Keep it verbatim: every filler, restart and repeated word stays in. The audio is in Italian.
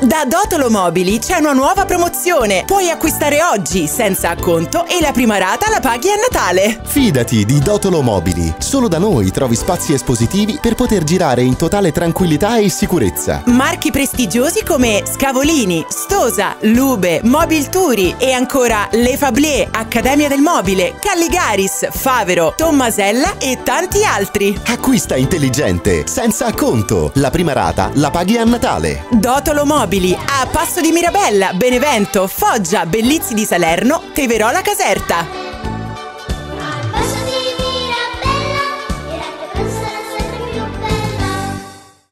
Da Dotolo Mobili c'è una nuova promozione. Puoi acquistare oggi senza acconto e la prima rata la paghi a Natale. Fidati di Dotolo Mobili. Solo da noi trovi spazi espositivi per poter girare in totale tranquillità e sicurezza. Marchi prestigiosi come Scavolini, Stosa, Lube, Mobilturi e ancora Le Fablier, Accademia del Mobile, Calligaris, Favero, Tommasella e tanti altri. Acquista intelligente, senza acconto. La prima rata la paghi a Natale. Dotolo Mobili a Passo di Mirabella, Benevento, Foggia, Bellizzi di Salerno, Teverola Caserta.